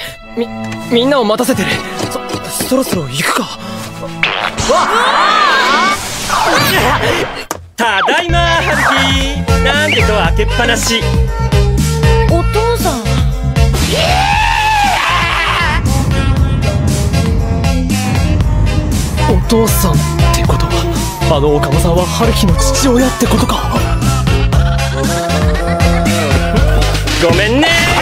みんなを待たせてる。そろそろ行くか。 ただいま春樹。なんでドア開けっぱなし。 お父さん。 お父さんってことは、あの岡間さんは春樹の父親ってことか。 ごめんね。